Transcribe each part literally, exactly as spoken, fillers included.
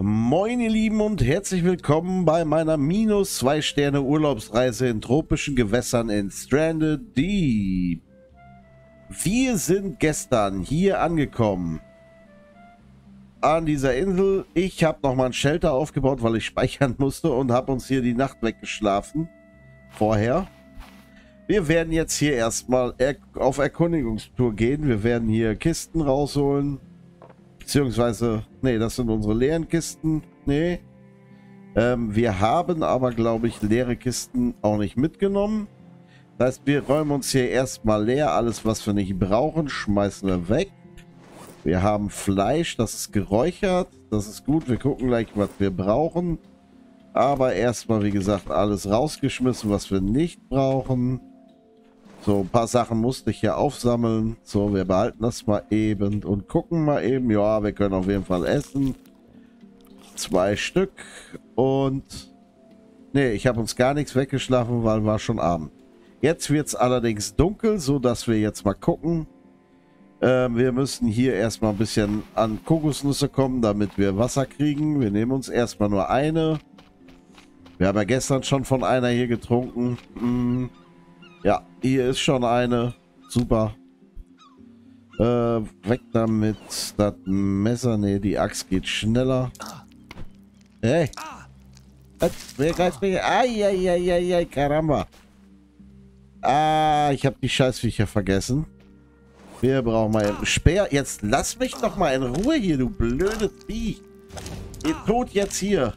Moin ihr Lieben und herzlich willkommen bei meiner minus zwei Sterne Urlaubsreise in tropischen Gewässern in Stranded Deep. Wir sind gestern hier angekommen an dieser Insel. Ich habe nochmal ein Shelter aufgebaut, weil ich speichern musste und habe uns hier die Nacht weggeschlafen vorher. Wir werden jetzt hier erstmal er auf Erkundigungstour gehen. Wir werden hier Kisten rausholen. Beziehungsweise, nee, das sind unsere leeren Kisten. Nee. Ähm, wir haben aber, glaube ich, leere Kisten auch nicht mitgenommen. Das heißt, wir räumen uns hier erstmal leer. Alles, was wir nicht brauchen, schmeißen wir weg. Wir haben Fleisch, das ist geräuchert. Das ist gut. Wir gucken gleich, was wir brauchen. Aber erstmal, wie gesagt, alles rausgeschmissen, was wir nicht brauchen. So, ein paar Sachen musste ich hier aufsammeln. So, wir behalten das mal eben und gucken mal eben. Ja, wir können auf jeden Fall essen. Zwei Stück. Und nee, ich habe uns gar nichts weggeschlafen, weil war schon Abend. Jetzt wird es allerdings dunkel, so dass wir jetzt mal gucken. Ähm, wir müssen hier erstmal ein bisschen an Kokosnüsse kommen, damit wir Wasser kriegen. Wir nehmen uns erstmal nur eine. Wir haben ja gestern schon von einer hier getrunken. Hm. Ja, hier ist schon eine. Super. Äh, weg damit. Das Messer. Ne, die Axt geht schneller. Hey. Was? Wer greift mich? Eieieiei, Karamba. Ah, ich habe die Scheißviecher vergessen. Wir brauchen mal einen Speer. Jetzt lass mich doch mal in Ruhe hier, du blödes Vieh. Ihr tot jetzt hier.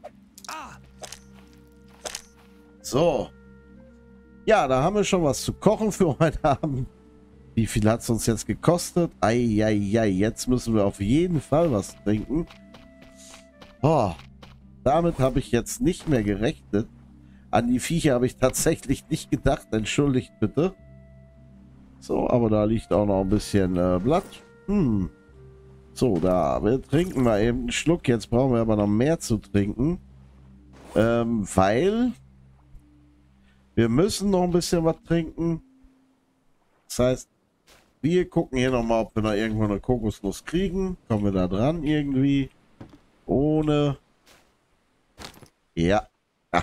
So. Ja, da haben wir schon was zu kochen für heute Abend. Wie viel hat es uns jetzt gekostet? Eieiei, jetzt müssen wir auf jeden Fall was trinken. Oh, damit habe ich jetzt nicht mehr gerechnet. An die Viecher habe ich tatsächlich nicht gedacht. Entschuldigt bitte. So, aber da liegt auch noch ein bisschen äh, Blatt. Hm. So, da. Wir trinken mal eben einen Schluck. Jetzt brauchen wir aber noch mehr zu trinken. Ähm, weil... Wir müssen noch ein bisschen was trinken. Das heißt, wir gucken hier nochmal, ob wir noch irgendwo eine Kokosnuss kriegen. Kommen wir da dran irgendwie? Ohne. Ja.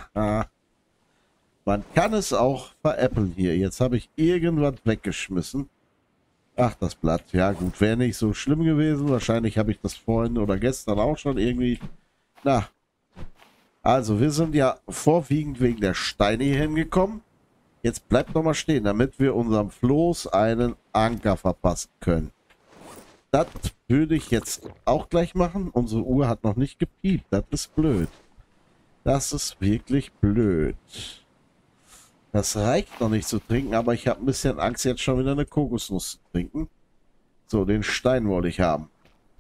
Man kann es auch veräppeln hier. Jetzt habe ich irgendwas weggeschmissen. Ach, das Blatt. Ja gut, wäre nicht so schlimm gewesen. Wahrscheinlich habe ich das vorhin oder gestern auch schon irgendwie... Na, also, wir sind ja vorwiegend wegen der Steine hier hingekommen. Jetzt bleibt noch mal stehen, damit wir unserem Floß einen Anker verpassen können. Das würde ich jetzt auch gleich machen. Unsere Uhr hat noch nicht gepiept. Das ist blöd. Das ist wirklich blöd. Das reicht noch nicht zu trinken, aber ich habe ein bisschen Angst, jetzt schon wieder eine Kokosnuss zu trinken. So, den Stein wollte ich haben.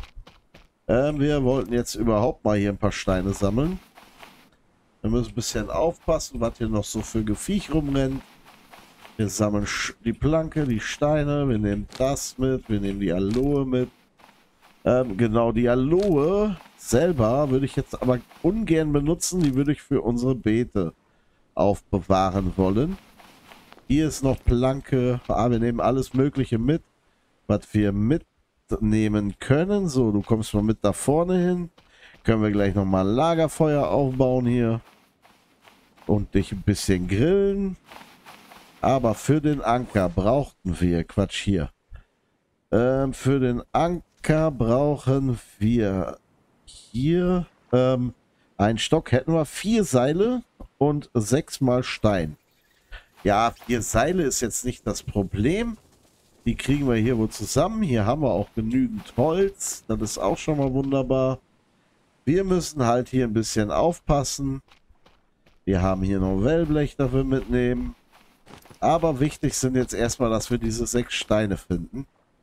Ähm, wir wollten jetzt überhaupt mal hier ein paar Steine sammeln. Wir müssen ein bisschen aufpassen, was hier noch so für Geviech rumrennt. Wir sammeln die Planke, die Steine. Wir nehmen das mit. Wir nehmen die Aloe mit. Ähm, genau, die Aloe selber würde ich jetzt aber ungern benutzen. Die würde ich für unsere Beete aufbewahren wollen. Hier ist noch Planke. Ah, wir nehmen alles Mögliche mit, was wir mitnehmen können. So, du kommst mal mit da vorne hin. Können wir gleich nochmal ein Lagerfeuer aufbauen hier. Und dich ein bisschen grillen. Aber für den Anker brauchten wir... Quatsch, hier. Ähm, für den Anker brauchen wir hier ähm, einen Stock. Hätten wir vier Seile und sechs mal Stein. Ja, vier Seile ist jetzt nicht das Problem. Die kriegen wir hier wohl zusammen. Hier haben wir auch genügend Holz. Das ist auch schon mal wunderbar. Wir müssen halt hier ein bisschen aufpassen. Wir haben hier noch Wellblech, das wir mitnehmen. Aber wichtig sind jetzt erstmal, dass wir diese sechs Steine finden.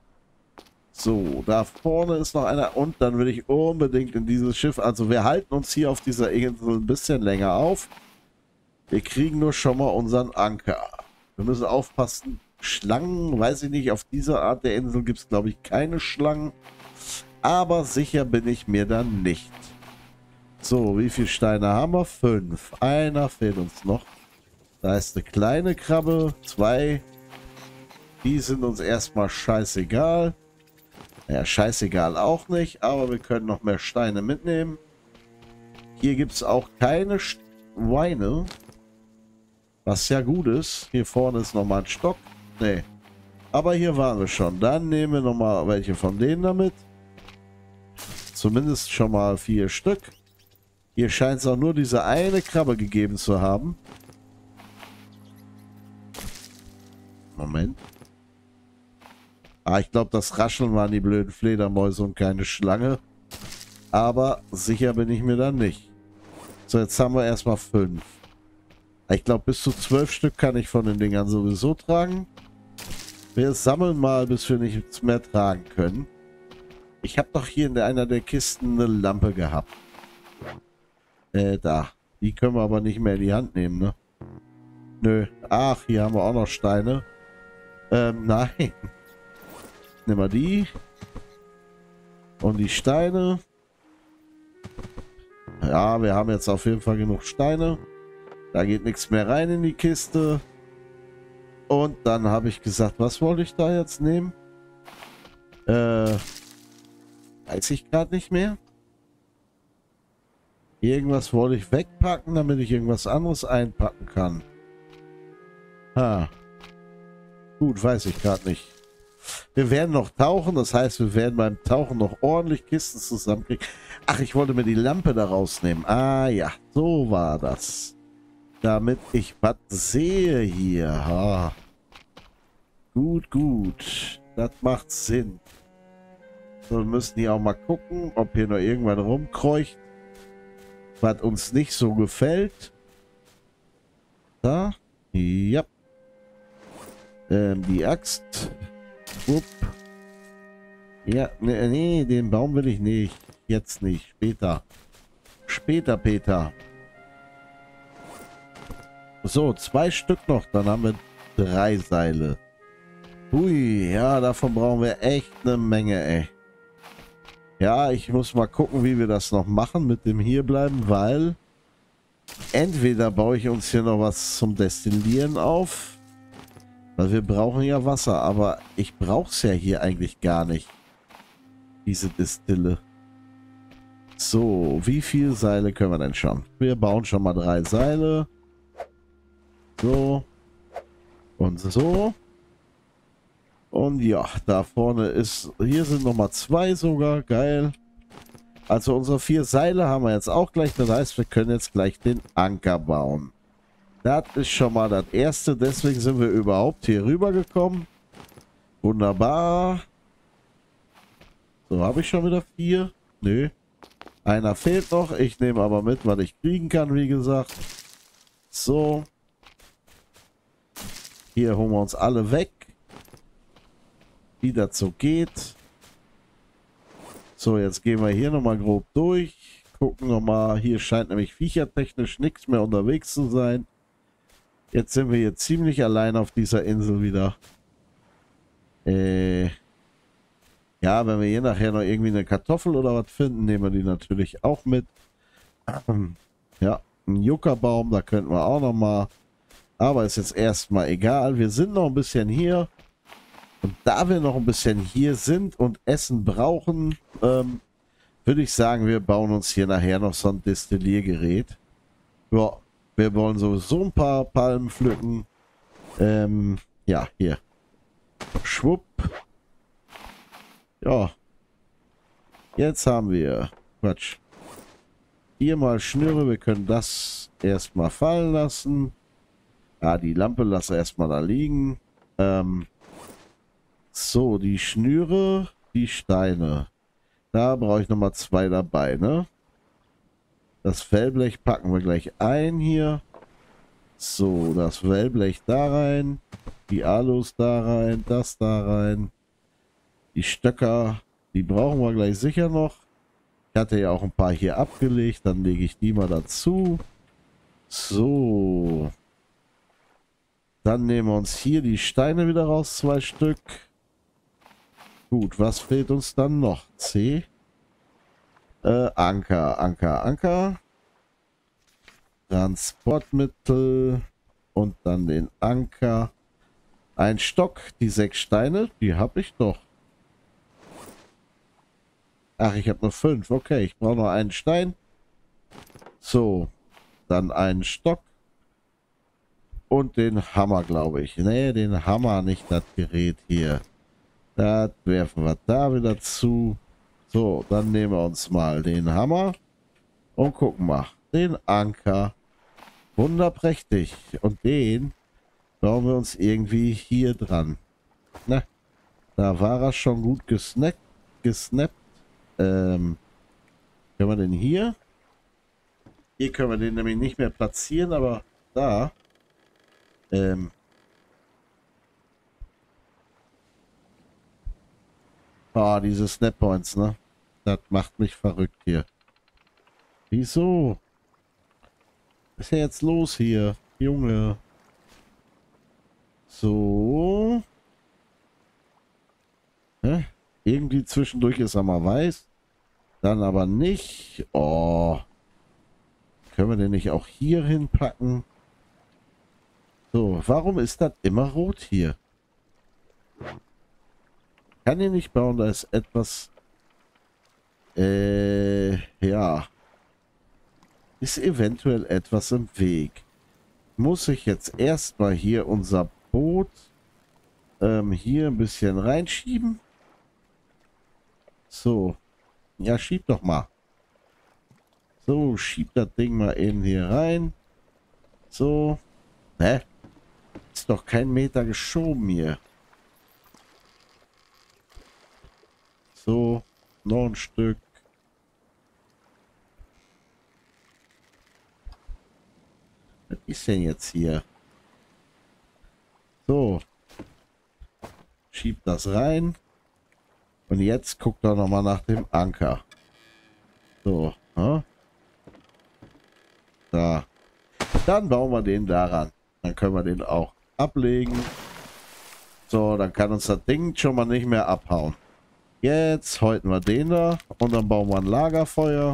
So, da vorne ist noch einer. Und dann will ich unbedingt in dieses Schiff. Also wir halten uns hier auf dieser Insel ein bisschen länger auf. Wir kriegen nur schon mal unseren Anker. Wir müssen aufpassen. Schlangen, weiß ich nicht. Auf dieser Art der Insel gibt es, glaube ich, keine Schlangen. Aber sicher bin ich mir dann nicht. So, wie viele Steine haben wir? Fünf. Einer fehlt uns noch. Da ist eine kleine Krabbe. Zwei. Die sind uns erstmal scheißegal. Ja, scheißegal auch nicht. Aber wir können noch mehr Steine mitnehmen. Hier gibt es auch keine Schweine. Was ja gut ist. Hier vorne ist nochmal ein Stock. Nee. Aber hier waren wir schon. Dann nehmen wir nochmal welche von denen damit. Zumindest schon mal vier Stück. Hier scheint es auch nur diese eine Krabbe gegeben zu haben. Moment. Ah, ich glaube, das Rascheln waren die blöden Fledermäuse und keine Schlange. Aber sicher bin ich mir dann nicht. So, jetzt haben wir erstmal fünf. Ich glaube, bis zu zwölf Stück kann ich von den Dingern sowieso tragen. Wir sammeln mal, bis wir nichts mehr tragen können. Ich habe doch hier in einer der Kisten eine Lampe gehabt. Äh, da. Die können wir aber nicht mehr in die Hand nehmen, ne? Nö. Ach, hier haben wir auch noch Steine. Ähm, nein. Nehmen wir die. Und die Steine. Ja, wir haben jetzt auf jeden Fall genug Steine. Da geht nichts mehr rein in die Kiste. Und dann habe ich gesagt, was wollte ich da jetzt nehmen? Äh, weiß ich gerade nicht mehr. Irgendwas wollte ich wegpacken, damit ich irgendwas anderes einpacken kann. Ha. Gut, weiß ich gerade nicht. Wir werden noch tauchen, das heißt, wir werden beim Tauchen noch ordentlich Kisten zusammenkriegen. Ach, ich wollte mir die Lampe da rausnehmen. Ah ja, so war das. Damit ich was sehe hier. Ha. Gut, gut. Das macht Sinn. So, wir müssen hier auch mal gucken, ob hier noch irgendwann rumkreucht, was uns nicht so gefällt. Da. Ja. Ähm, die Axt. Upp. Ja, nee, nee, den Baum will ich nicht. Jetzt nicht. Später. Später, Peter. So, zwei Stück noch. Dann haben wir drei Seile. Hui, ja, davon brauchen wir echt eine Menge, ey. Ja, ich muss mal gucken, wie wir das noch machen mit dem Hierbleiben, weil entweder baue ich uns hier noch was zum Destillieren auf, weil wir brauchen ja Wasser, aber ich brauche es ja hier eigentlich gar nicht, diese Destille. So, wie viele Seile können wir denn schon? Wir bauen schon mal drei Seile. So. Und so. Und ja, da vorne ist, hier sind nochmal zwei sogar, geil. Also unsere vier Seile haben wir jetzt auch gleich, das heißt, wir können jetzt gleich den Anker bauen. Das ist schon mal das erste, deswegen sind wir überhaupt hier rüber gekommen. Wunderbar. So, habe ich schon wieder vier? Nö. Einer fehlt noch, ich nehme aber mit, was ich kriegen kann, wie gesagt. So. Hier holen wir uns alle weg. Wie das so geht. So, jetzt gehen wir hier nochmal grob durch. Gucken nochmal. Hier scheint nämlich viechertechnisch nichts mehr unterwegs zu sein. Jetzt sind wir hier ziemlich allein auf dieser Insel wieder. Äh, ja, wenn wir hier nachher noch irgendwie eine Kartoffel oder was finden, nehmen wir die natürlich auch mit. Ja, ein Juckerbaum, da könnten wir auch nochmal. Aber ist jetzt erstmal egal. Wir sind noch ein bisschen hier. Und da wir noch ein bisschen hier sind und Essen brauchen, ähm, würde ich sagen, wir bauen uns hier nachher noch so ein Destilliergerät. Ja, wir wollen sowieso ein paar Palmen pflücken. Ähm, ja, hier. Schwupp. Ja. Jetzt haben wir, Quatsch. Hier mal Schnüre, wir können das erstmal fallen lassen. Ah, die Lampe lassen wir erstmal da liegen. Ähm, so, die Schnüre, die Steine. Da brauche ich nochmal zwei dabei, ne? Das Wellblech packen wir gleich ein hier. So, das Wellblech da rein. Die Alus da rein, das da rein. Die Stöcker, die brauchen wir gleich sicher noch. Ich hatte ja auch ein paar hier abgelegt, dann lege ich die mal dazu. So. Dann nehmen wir uns hier die Steine wieder raus, zwei Stück. Gut, was fehlt uns dann noch? C. Äh, Anker, Anker, Anker. Transportmittel. Und dann den Anker. Ein Stock, die sechs Steine, die habe ich doch. Ach, ich habe nur fünf. Okay, ich brauche noch einen Stein. So, dann einen Stock. Und den Hammer, glaube ich. Nee, den Hammer, nicht das Gerät hier. Das werfen wir da wieder zu. So, dann nehmen wir uns mal den Hammer. Und gucken mal. Den Anker. Wunderprächtig. Und den bauen wir uns irgendwie hier dran. Na, da war er schon gut gesnackt, gesnappt. Ähm, können wir den hier? Hier können wir den nämlich nicht mehr platzieren, aber da. Ähm. Ah, diese Snappoints, ne? Das macht mich verrückt hier. Wieso? Was ist ja jetzt los hier? Junge. So. Hä? Irgendwie zwischendurch ist er mal weiß. Dann aber nicht. Oh. Können wir den nicht auch hier hinpacken? So, warum ist das immer rot hier? Kann ich nicht bauen, da ist etwas... Äh, ja. Ist eventuell etwas im Weg. Muss ich jetzt erstmal hier unser Boot ähm, hier ein bisschen reinschieben? So. Ja, schieb doch mal. So, schieb das Ding mal eben hier rein. So. Hä? Ist doch kein Meter geschoben hier. So. Noch ein Stück. Was ist denn jetzt hier? So. Schieb das rein. Und jetzt guckt er nochmal nach dem Anker. So. Ja. Da. Dann bauen wir den daran. Dann können wir den auch ablegen. So, dann kann uns das Ding schon mal nicht mehr abhauen. Jetzt häuten wir den da. Und dann bauen wir ein Lagerfeuer.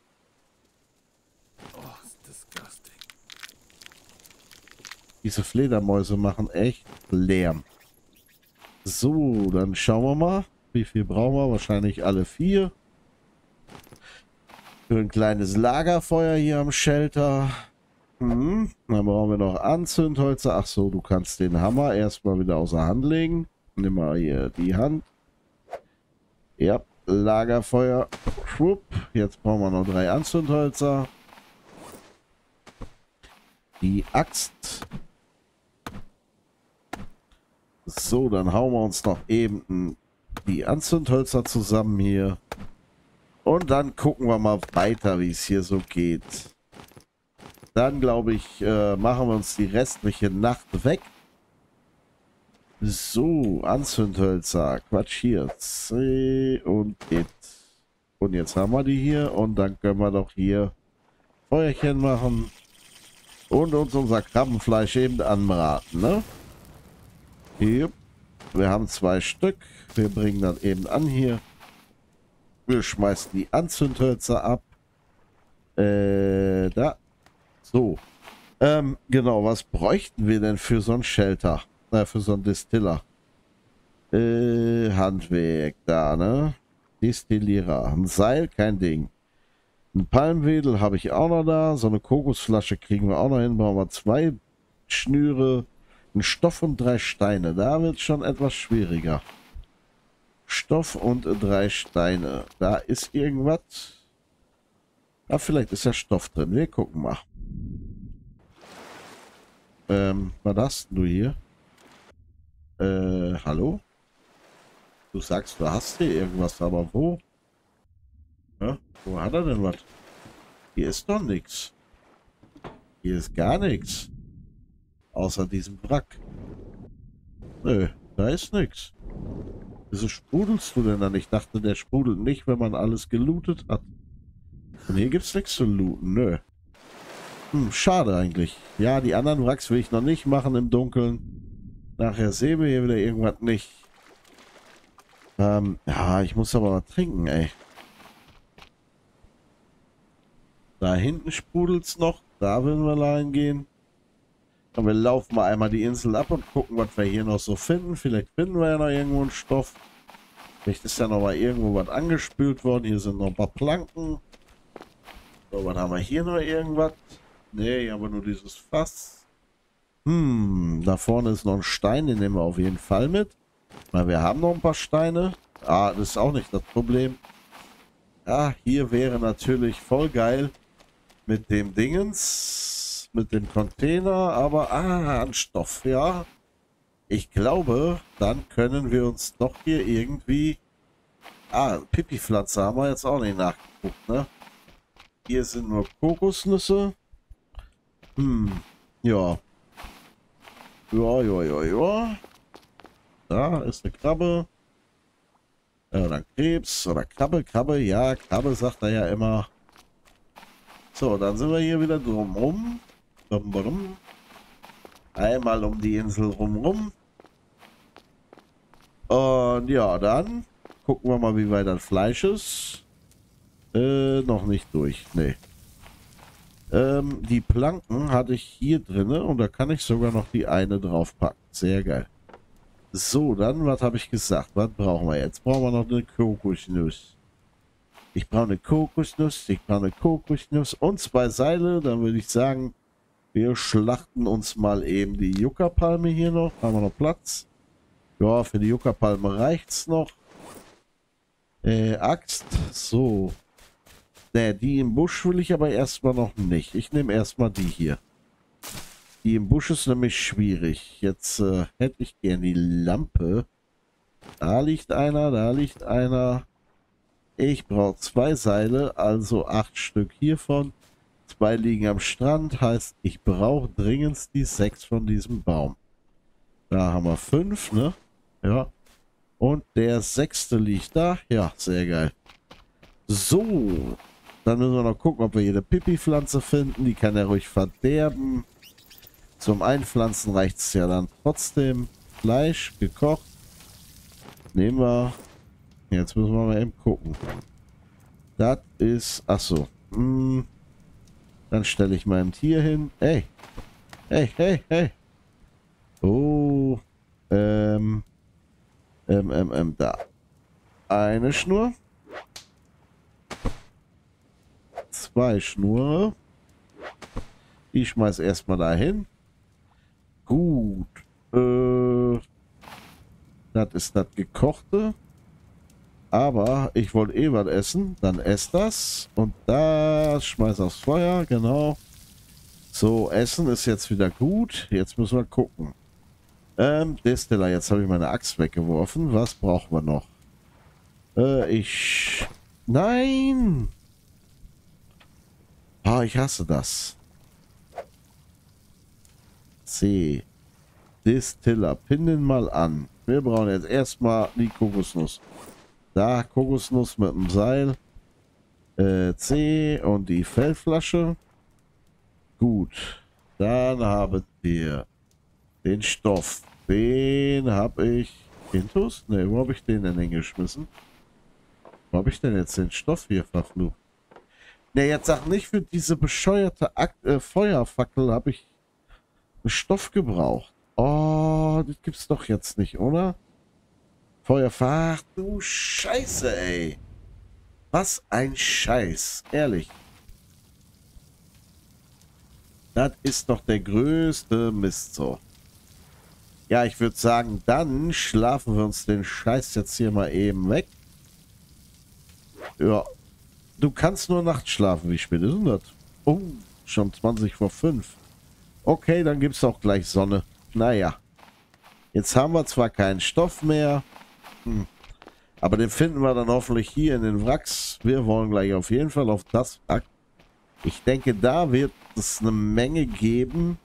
Diese Fledermäuse machen echt Lärm. So, dann schauen wir mal. Wie viel brauchen wir? Wahrscheinlich alle vier. Für ein kleines Lagerfeuer hier am Shelter. Hm. Dann brauchen wir noch Anzündholzer. Ach so, du kannst den Hammer erstmal wieder außer Hand legen. Nimm mal hier die Hand. Ja, Lagerfeuer. Schwupp. Jetzt brauchen wir noch drei Anzündholzer. Die Axt. So, dann hauen wir uns noch eben die Anzündhölzer zusammen hier. Und dann gucken wir mal weiter, wie es hier so geht. Dann, glaube ich, äh, machen wir uns die restliche Nacht weg. So, Anzündhölzer. Quatsch hier. C und it. Und jetzt haben wir die hier. Und dann können wir doch hier Feuerchen machen. Und uns unser Krabbenfleisch eben anbraten, ne? Hier. Wir haben zwei Stück. Wir bringen das eben an hier. Wir schmeißen die Anzündhölzer ab. Äh, da. So. Ähm, genau, was bräuchten wir denn für so ein Shelter? Äh, für so ein Distiller. Äh, Handwerk da, ne? Distillierer. Ein Seil, kein Ding. Ein Palmwedel habe ich auch noch da. So eine Kokosflasche kriegen wir auch noch hin. Brauchen wir zwei Schnüre, einen Stoff und drei Steine. Da wird es schon etwas schwieriger. Stoff und drei Steine. Da ist irgendwas. Ah, vielleicht ist ja Stoff drin. Wir gucken mal. Ähm, was hast du hier? Äh, hallo? Du sagst, du hast hier irgendwas, aber wo? Ja, wo hat er denn was? Hier ist doch nichts. Hier ist gar nichts. Außer diesem Wrack. Nö, da ist nichts. Wieso sprudelst du denn dann? Ich dachte, der sprudelt nicht, wenn man alles gelootet hat. Und hier gibt es nichts zu looten, nö. Hm, schade eigentlich. Ja, die anderen Wracks will ich noch nicht machen im Dunkeln. Nachher sehen wir hier wieder irgendwas nicht. Ähm, ja, ich muss aber was trinken, ey. Da hinten sprudelt es noch. Da werden wir reingehen. Und wir laufen mal einmal die Insel ab und gucken, was wir hier noch so finden. Vielleicht finden wir ja noch irgendwo einen Stoff. Vielleicht ist ja noch mal irgendwo was angespült worden. Hier sind noch ein paar Planken. So, was haben wir hier noch irgendwas? Ne, hier haben wir nur dieses Fass. Hm, da vorne ist noch ein Stein, den nehmen wir auf jeden Fall mit. Weil wir haben noch ein paar Steine. Ah, das ist auch nicht das Problem. Ja, hier wäre natürlich voll geil mit dem Dingens, mit dem Container, aber ah, an Stoff, ja. Ich glaube, dann können wir uns doch hier irgendwie... Ah, Pipi-Pflanze haben wir jetzt auch nicht nachgeguckt, ne? Hier sind nur Kokosnüsse. Hm, ja. Ja, ja, ja, ja. Da ist eine Krabbe. Ja, oder Krebs oder Krabbe, Krabbe, ja, Krabbe sagt er ja immer. So, dann sind wir hier wieder drumrum. Drum, einmal um die Insel rumrum. Und ja, dann gucken wir mal, wie weit das Fleisch ist. Äh, noch nicht durch, nee. Ähm, die Planken hatte ich hier drinne und da kann ich sogar noch die eine draufpacken. Sehr geil. So, dann, was habe ich gesagt? Was brauchen wir jetzt? Brauchen wir noch eine Kokosnuss. Ich brauche eine Kokosnuss, ich brauche eine Kokosnuss und zwei Seile. Dann würde ich sagen, wir schlachten uns mal eben die Yucca-Palme hier noch. Haben wir noch Platz? Ja, für die Yucca-Palme reicht es noch. Äh, Axt. So. Ne, die im Busch will ich aber erstmal noch nicht. Ich nehme erstmal die hier. Die im Busch ist nämlich schwierig. Jetzt äh, hätte ich gern die Lampe. Da liegt einer, da liegt einer. Ich brauche zwei Seile, also acht Stück hiervon. Zwei liegen am Strand, heißt, ich brauche dringend die sechs von diesem Baum. Da haben wir fünf, ne? Ja. Und der sechste liegt da. Ja, sehr geil. So. Dann müssen wir noch gucken, ob wir hier eine Pipi-Pflanze finden. Die kann er ruhig verderben. Zum Einpflanzen reicht es ja dann trotzdem. Fleisch, gekocht. Nehmen wir. Jetzt müssen wir mal eben gucken. Das ist... Achso. Hm. Dann stelle ich mein Tier hin. Hey. Hey, hey, hey. Oh. Ähm. Ähm, ähm, ähm, da. Eine Schnur. Zwei Schnur. Ich schmeiß erstmal dahin. Gut. Äh, das ist das Gekochte. Aber ich wollte eh was essen. Dann ess das. Und das schmeiß aufs Feuer. Genau. So, Essen ist jetzt wieder gut. Jetzt müssen wir gucken. Ähm, Destiller, jetzt habe ich meine Axt weggeworfen. Was brauchen wir noch? Äh, ich... Nein! Ah, ich hasse das. C. Distiller. Pin den mal an. Wir brauchen jetzt erstmal die Kokosnuss. Da, Kokosnuss mit dem Seil. Äh, C. Und die Fellflasche. Gut. Dann haben wir den Stoff. Den habe ich... Intus? Ne, wo habe ich den denn hingeschmissen? Wo habe ich denn jetzt den Stoff hier verflucht? Ne, jetzt sag nicht, für diese bescheuerte Akt äh, Feuerfackel habe ich Stoff gebraucht. Oh, das gibt's doch jetzt nicht, oder? Feuerfach, du Scheiße, ey. Was ein Scheiß, ehrlich. Das ist doch der größte Mist so. Ja, ich würde sagen, dann schlafen wir uns den Scheiß jetzt hier mal eben weg. Ja. Du kannst nur nachts schlafen. Wie spät ist denn das? Oh, schon zwanzig vor fünf. Okay, dann gibt es auch gleich Sonne. Naja. Jetzt haben wir zwar keinen Stoff mehr. Hm. Aber den finden wir dann hoffentlich hier in den Wracks. Wir wollen gleich auf jeden Fall auf das Wrack. Ich denke, da wird es eine Menge geben.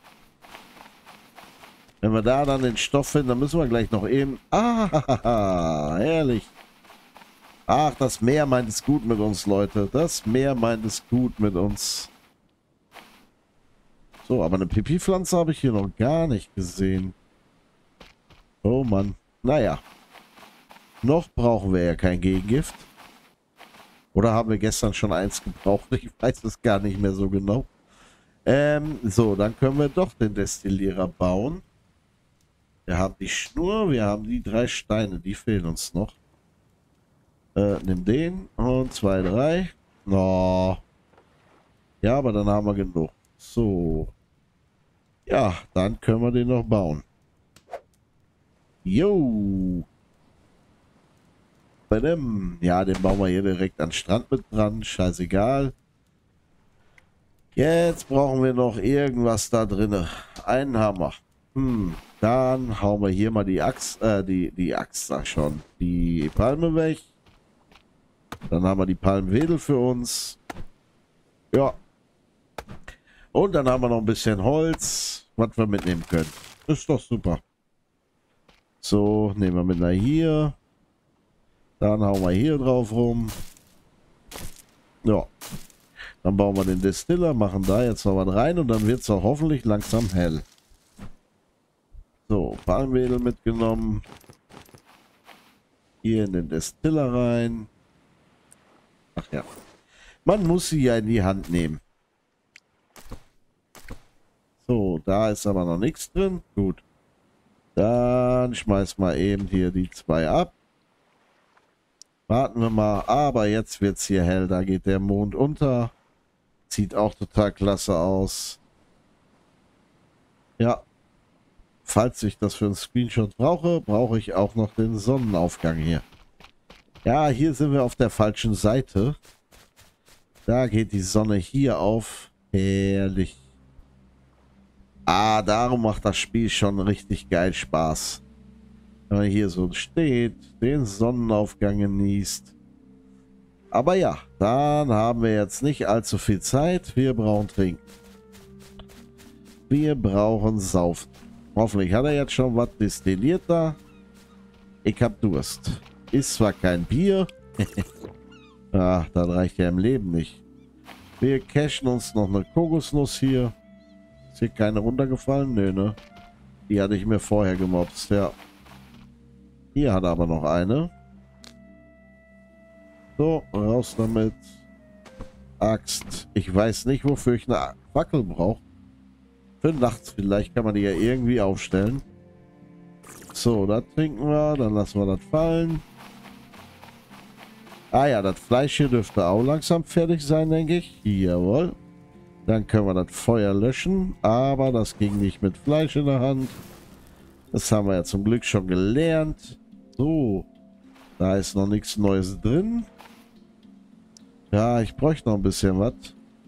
Wenn wir da dann den Stoff finden, dann müssen wir gleich noch eben... Ah, herrlich. Ach, das Meer meint es gut mit uns, Leute. Das Meer meint es gut mit uns. So, aber eine Pipi-Pflanze habe ich hier noch gar nicht gesehen. Oh Mann. Naja. Noch brauchen wir ja kein Gegengift. Oder haben wir gestern schon eins gebraucht? Ich weiß es gar nicht mehr so genau. Ähm, so, dann können wir doch den Destillierer bauen. Wir haben die Schnur, wir haben die drei Steine, die fehlen uns noch. Äh, nimm den und zwei, drei. No. Ja, aber dann haben wir genug. So. Ja, dann können wir den noch bauen. Jo. Badam. Ja, den bauen wir hier direkt an den Strand mit dran. Scheißegal. Jetzt brauchen wir noch irgendwas da drin. Einen Hammer. Hm. Dann hauen wir hier mal die Axt, äh, die, die Axt, sag schon, die Palme weg. Dann haben wir die Palmwedel für uns. Ja. Und dann haben wir noch ein bisschen Holz, was wir mitnehmen können. Ist doch super. So, nehmen wir mit nach hier. Dann hauen wir hier drauf rum. Ja. Dann bauen wir den Distiller, machen da jetzt noch was rein und dann wird es auch hoffentlich langsam hell. So, Palmwedel mitgenommen. Hier in den Distiller rein. Ach ja. Man muss sie ja in die Hand nehmen. So, da ist aber noch nichts drin. Gut. Dann schmeiß mal eben hier die zwei ab. Warten wir mal. Aber jetzt wird es hier hell. Da geht der Mond unter. Sieht auch total klasse aus. Ja. Falls ich das für einen Screenshot brauche, brauche ich auch noch den Sonnenaufgang hier. Ja, hier sind wir auf der falschen Seite. Da geht die Sonne hier auf. Herrlich. Ah, darum macht das Spiel schon richtig geil Spaß. Wenn man hier so steht, den Sonnenaufgang genießt. Aber ja, dann haben wir jetzt nicht allzu viel Zeit. Wir brauchen Trinken. Wir brauchen Saufen. Hoffentlich hat er jetzt schon was destilliert da. Ich hab Durst. Ist zwar kein Bier. Ach, das reicht ja im Leben nicht. Wir cashen uns noch eine Kokosnuss hier. Ist hier keine runtergefallen? Nö, ne? Die hatte ich mir vorher gemobst, ja. Hier hat er aber noch eine. So, raus damit. Axt. Ich weiß nicht, wofür ich eine Fackel brauche. Für nachts vielleicht kann man die ja irgendwie aufstellen. So, das trinken wir. Dann lassen wir das fallen. Ah ja, das Fleisch hier dürfte auch langsam fertig sein, denke ich. Jawohl. Dann können wir das Feuer löschen. Aber das ging nicht mit Fleisch in der Hand. Das haben wir ja zum Glück schon gelernt. So. Da ist noch nichts Neues drin. Ja, ich bräuchte noch ein bisschen was.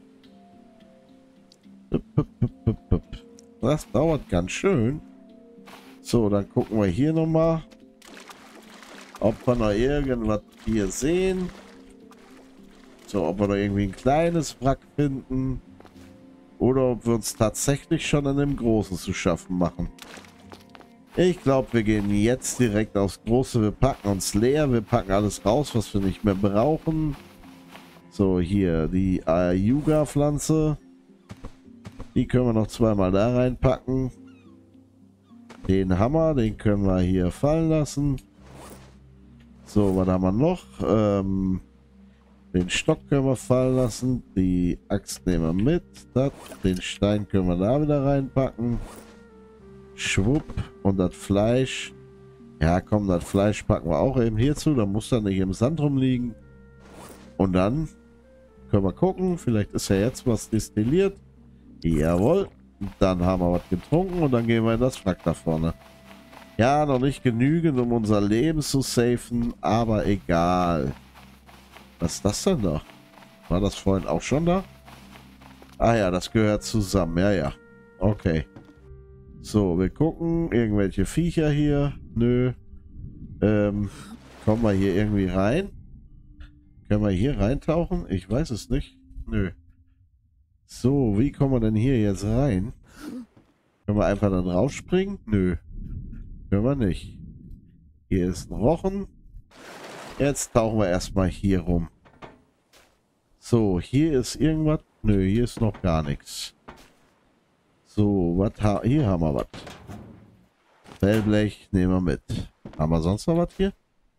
Das dauert ganz schön. So, dann gucken wir hier nochmal. Ob wir noch irgendwas hier sehen. So, ob wir noch irgendwie ein kleines Wrack finden. Oder ob wir uns tatsächlich schon an dem Großen zu schaffen machen. Ich glaube, wir gehen jetzt direkt aufs Große. Wir packen uns leer. Wir packen alles raus, was wir nicht mehr brauchen. So, hier die Ayuga-Pflanze. Die können wir noch zweimal da reinpacken. Den Hammer, den können wir hier fallen lassen. So, was haben wir noch? Ähm, den Stock können wir fallen lassen. Die Axt nehmen wir mit. Das, den Stein können wir da wieder reinpacken. Schwupp. Und das Fleisch. Ja, komm, das Fleisch packen wir auch eben hierzu. Da muss er nicht im Sand rumliegen. Und dann können wir gucken. Vielleicht ist ja jetzt was destilliert. Jawohl. Dann haben wir was getrunken und dann gehen wir in das Wrack da vorne. Ja, noch nicht genügend, um unser Leben zu safen, aber egal. Was ist das denn da? War das vorhin auch schon da? Ah ja, das gehört zusammen. Ja, ja. Okay. So, wir gucken. Irgendwelche Viecher hier. Nö. Ähm, kommen wir hier irgendwie rein? Können wir hier reintauchen? Ich weiß es nicht. Nö. So, wie kommen wir denn hier jetzt rein? Können wir einfach dann rausspringen? Nö. Können wir nicht. Hier ist ein Rochen. Jetzt tauchen wir erstmal hier rum. So, hier ist irgendwas. Nö, hier ist noch gar nichts. So, was ha hier haben wir was. Fellblech nehmen wir mit. Haben wir sonst noch was hier?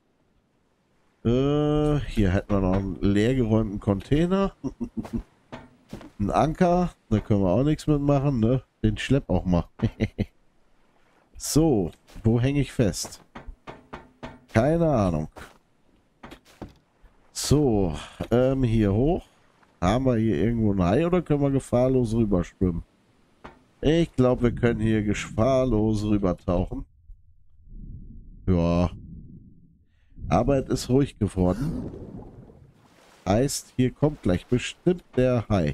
Äh, hier hätten wir noch einen leergeräumten Container. Ein Anker. Da können wir auch nichts mitmachen, ne? Den schlepp auch mal. So, wo hänge ich fest? Keine Ahnung. So, ähm, hier hoch. Haben wir hier irgendwo ein Hai oder können wir gefahrlos rüberschwimmen? Ich glaube, wir können hier gefahrlos rübertauchen. Ja. Aber es ist ruhig geworden. Heißt, hier kommt gleich bestimmt der Hai.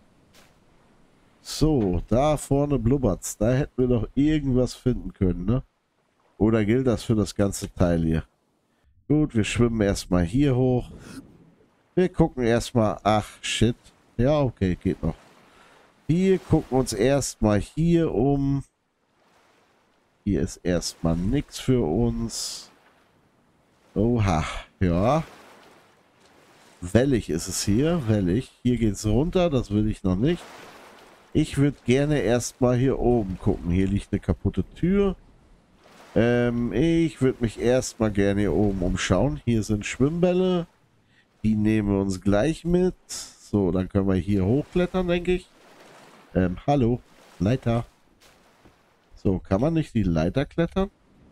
So, da vorne blubbert's. Da hätten wir doch irgendwas finden können, ne? Oder gilt das für das ganze Teil hier? Gut, wir schwimmen erstmal hier hoch. Wir gucken erstmal. Ach, shit. Ja, okay, geht noch. Wir gucken uns erstmal hier um. Hier ist erstmal nichts für uns. Oha, ja. Wellig ist es hier, wellig. Hier geht es runter, das will ich noch nicht. Ich würde gerne erstmal hier oben gucken. Hier liegt eine kaputte Tür. Ähm, ich würde mich erstmal gerne hier oben umschauen. Hier sind Schwimmbälle. Die nehmen wir uns gleich mit. So, dann können wir hier hochklettern, denke ich. Ähm, hallo, Leiter. So, kann man nicht die Leiter klettern?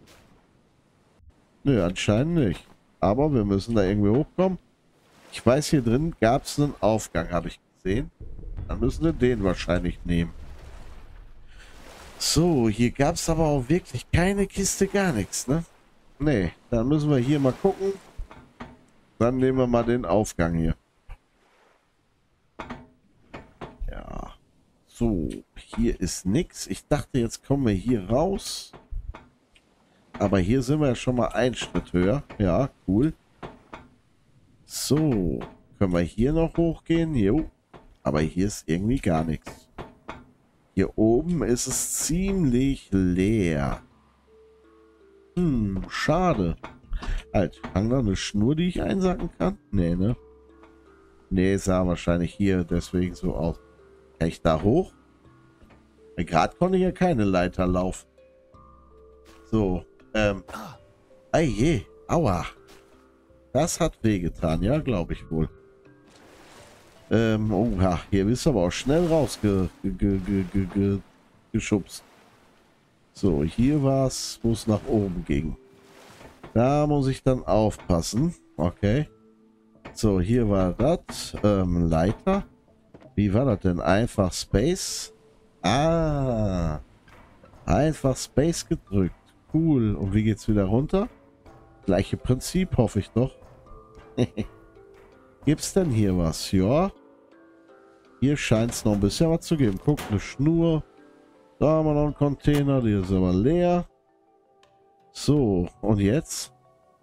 Nö, anscheinend nicht. Aber wir müssen da irgendwie hochkommen. Ich weiß, hier drin gab es einen Aufgang, habe ich gesehen. Dann müssen wir den wahrscheinlich nehmen. So, hier gab es aber auch wirklich keine Kiste, gar nichts, ne? Nee, dann müssen wir hier mal gucken. Dann nehmen wir mal den Aufgang hier. Ja. So, hier ist nichts. Ich dachte, jetzt kommen wir hier raus. Aber hier sind wir ja schon mal einen Schritt höher. Ja, cool. So, können wir hier noch hochgehen? Jo. Aber hier ist irgendwie gar nichts. Hier oben ist es ziemlich leer. Hm, schade. Halt, hang da eine Schnur, die ich einsacken kann? Nee, ne? Nee, sah wahrscheinlich hier deswegen so aus. Kann ich da hoch? Gerade konnte ich ja keine Leiter laufen. So, ähm. Ei je, aua. Das hat wehgetan, ja, glaube ich wohl. Ähm, oh ja, hier bist du aber auch schnell rausgeschubst. So, hier war es, wo es nach oben ging. Da muss ich dann aufpassen. Okay. So, hier war das. Ähm, Leiter. Wie war das denn? Einfach Space. Ah. Einfach Space gedrückt. Cool. Und wie geht's wieder runter? Gleiche Prinzip, hoffe ich doch. Gibt's denn hier was? Ja. Hier scheint es noch ein bisschen was zu geben. Guck, eine Schnur. Da haben wir noch einen Container. Der ist aber leer. So, und jetzt?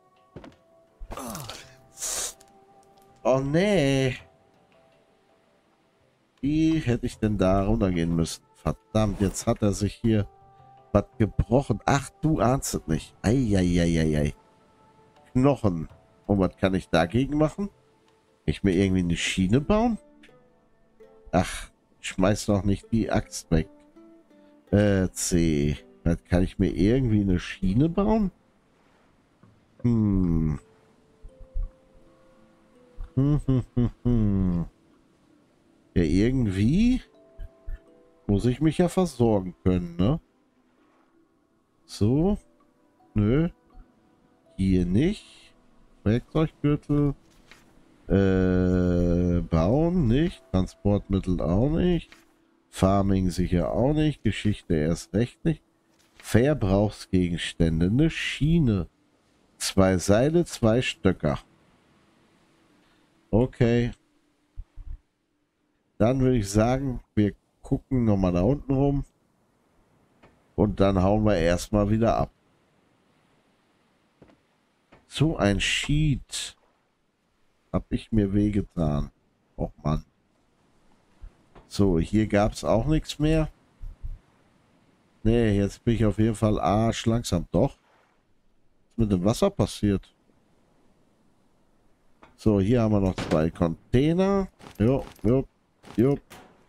Oh nee. Wie hätte ich denn da runtergehen müssen? Verdammt, jetzt hat er sich hier was gebrochen. Ach, du ahnst es nicht. Eieieiei. Knochen. Und was kann ich dagegen machen? Kann ich mir irgendwie eine Schiene bauen? Ach, schmeiß doch nicht die Axt weg. Äh, C. Was, kann ich mir irgendwie eine Schiene bauen? Hm. Hm, hm, hm, hm. Ja, irgendwie muss ich mich ja versorgen können, ne? So. Nö. Hier nicht. Werkzeuggürtel. Äh, bauen nicht. Transportmittel auch nicht. Farming sicher auch nicht. Geschichte erst recht nicht. Verbrauchsgegenstände. Eine Schiene. Zwei Seile, zwei Stöcker. Okay. Dann würde ich sagen, wir gucken nochmal da unten rum. Und dann hauen wir erstmal wieder ab. So ein Sheet. Hab ich mir wehgetan. Och Mann. So, hier gab es auch nichts mehr. Nee, jetzt bin ich auf jeden Fall arschlangsam. Doch. Was ist mit dem Wasser passiert? So, hier haben wir noch zwei Container. Jo, jo, jo.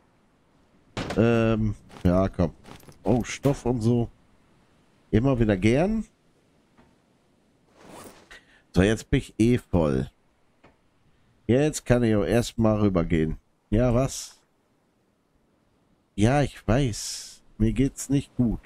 Ähm, ja, komm. Oh, Stoff und so. Immer wieder gern. So, jetzt bin ich eh voll. Jetzt kann ich auch erstmal rübergehen. Ja, was? Ja, ich weiß. Mir geht's nicht gut.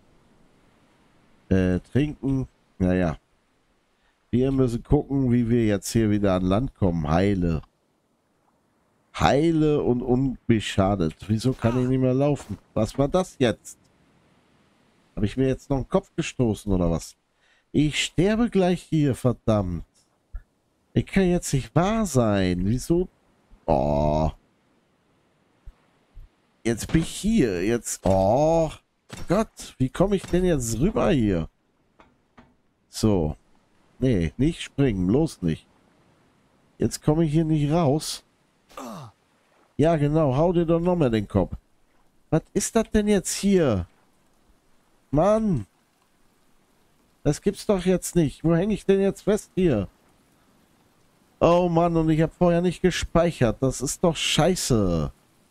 Äh, trinken. Naja. Wir müssen gucken, wie wir jetzt hier wieder an Land kommen. Heile. Heile und unbeschadet. Wieso kann ich nicht mehr laufen? Was war das jetzt? Habe ich mir jetzt noch einen Kopf gestoßen oder was? Ich sterbe gleich hier, verdammt. Ich kann jetzt nicht wahr sein. Wieso? Oh. Jetzt bin ich hier. Jetzt. Oh. Gott, wie komme ich denn jetzt rüber hier? So. Nee, nicht springen. Bloß nicht. Jetzt komme ich hier nicht raus. Ja, genau. Hau dir doch nochmal den Kopf. Was ist das denn jetzt hier? Mann. Das gibt's doch jetzt nicht. Wo hänge ich denn jetzt fest hier? Oh Mann, und ich habe vorher nicht gespeichert. Das ist doch scheiße.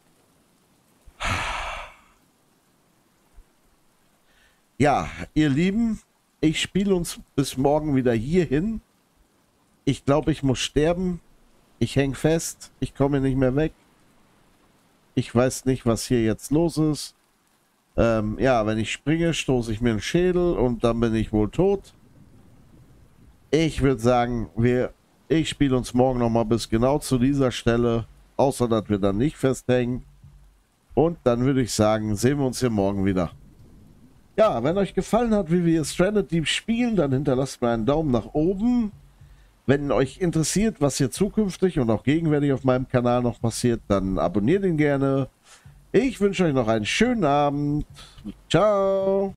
Ja, ihr Lieben, ich spiele uns bis morgen wieder hier hin. Ich glaube, ich muss sterben. Ich hänge fest. Ich komme nicht mehr weg. Ich weiß nicht, was hier jetzt los ist. Ähm, ja, wenn ich springe, stoße ich mir einen Schädel und dann bin ich wohl tot. Ich würde sagen, wir, ich spiele uns morgen nochmal bis genau zu dieser Stelle. Außer, dass wir dann nicht festhängen. Und dann würde ich sagen, sehen wir uns hier morgen wieder. Ja, wenn euch gefallen hat, wie wir Stranded Deep spielen, dann hinterlasst mir einen Daumen nach oben. Wenn euch interessiert, was hier zukünftig und auch gegenwärtig auf meinem Kanal noch passiert, dann abonniert ihn gerne. Ich wünsche euch noch einen schönen Abend. Ciao.